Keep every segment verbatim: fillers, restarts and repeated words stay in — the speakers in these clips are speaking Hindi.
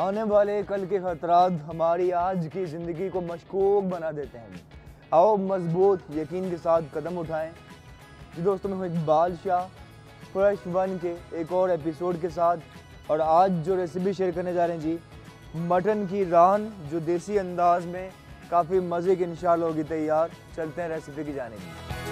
आने वाले कल के खतरात हमारी आज की ज़िंदगी को मशकूक बना देते हैं। आओ मजबूत यकीन के साथ कदम उठाएं। जी दोस्तों, मैं हूं इकबाल शाह, फ्रेश वन के एक और एपिसोड के साथ। और आज जो रेसिपी शेयर करने जा रहे हैं जी, मटन की रान, जो देसी अंदाज में काफ़ी मज़े की इंशाल्लाह होगी तैयार। चलते हैं रेसिपी की जानिब।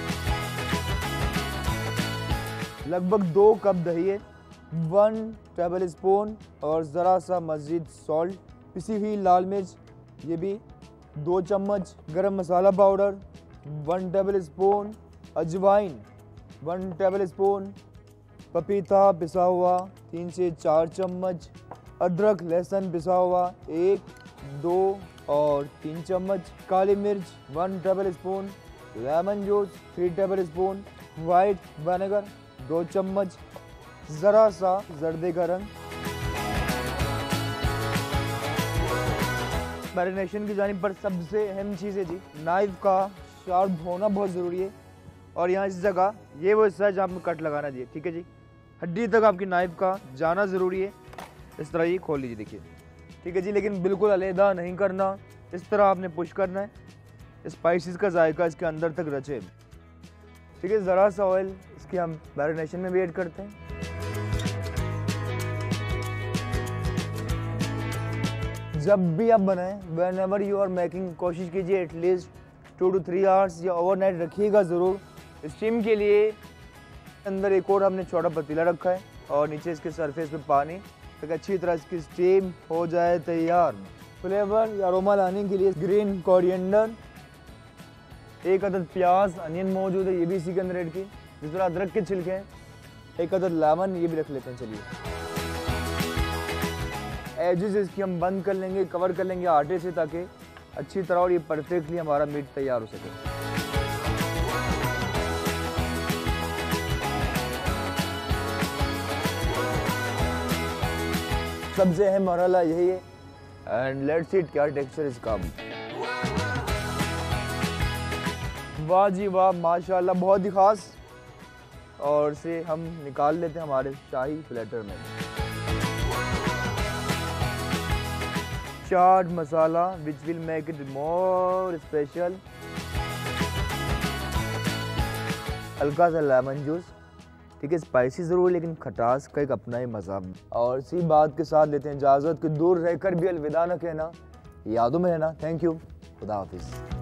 लगभग दो कप दही है, वन टेबल स्पून और ज़रा सा मज़ीद सॉल्ट, पिसी हुई लाल मिर्च ये भी दो चम्मच, garam masala powder one tablespoon, अजवाइन वन टेबल स्पून, पपीता पिसा हुआ तीन से चार चम्मच, अदरक लहसुन पिसा हुआ एक, दो और तीन चम्मच, काली मिर्च one tablespoon, lemon juice three tablespoon, white vinegar दो चम्मच, ज़रा सा जर्दे का रंग। मैरिनेशन की जानिब पर सबसे अहम चीज़ है जी, नाइफ का शार्प होना बहुत ज़रूरी है। और यहाँ इस जगह ये वो हिस्सा है जहाँ पर कट लगाना चाहिए, ठीक है जी। हड्डी तक आपकी नाइफ का जाना ज़रूरी है। इस तरह ये खोल लीजिए, देखिए, ठीक है जी। लेकिन बिल्कुल अलहदा नहीं करना, इस तरह आपने पुश करना है। स्पाइसेस का जायका इसके अंदर तक रचे, ठीक है। ज़रा सा ऑयल इसके हम मैरिनेशन में भी ऐड करते हैं। जब भी आप बनाएं, whenever you are making, कोशिश कीजिए at least two two three hours या ओवरनाइट रखिएगा ज़रूर स्टीम के लिए। अंदर एक और हमने छोटा पतीला रखा है और नीचे इसके सरफेस पे पानी, तक अच्छी तरह इसकी स्टीम हो जाए तैयार। फ्लेवर या अरोमा लाने के लिए ग्रीन कोरिएंडर, एक अदद प्याज अनियन मौजूद है, ये भी इसी के अंदर ऐड की। जिस तरह अदरक के छिलके हैं, एक अदद लेमन ये भी रख लेते हैं। चलिए, एजेस इसकी हम बंद कर लेंगे, कवर कर लेंगे आटे से, ताकि अच्छी तरह और ये परफेक्टली हमारा मीट तैयार हो सके। सबसे अहम मरहला यही है एंड लेट्स सी क्या टेक्सचर इसका। वाह जी वाह, माशाल्लाह, बहुत ही खास। और इसे हम निकाल लेते हैं हमारे शाही प्लेटर में। Chaat masala which will make it more special, हल्का सा लेमन जूस, ठीक है। स्पाइसी ज़रूर लेकिन खटास का एक अपना ही मज़ा। और इसी बात के साथ लेते हैं इजाज़त कि दूर रहकर भी अलविदा न कहना, यादों में रहना। थैंक यू, खुदा हाफिज़।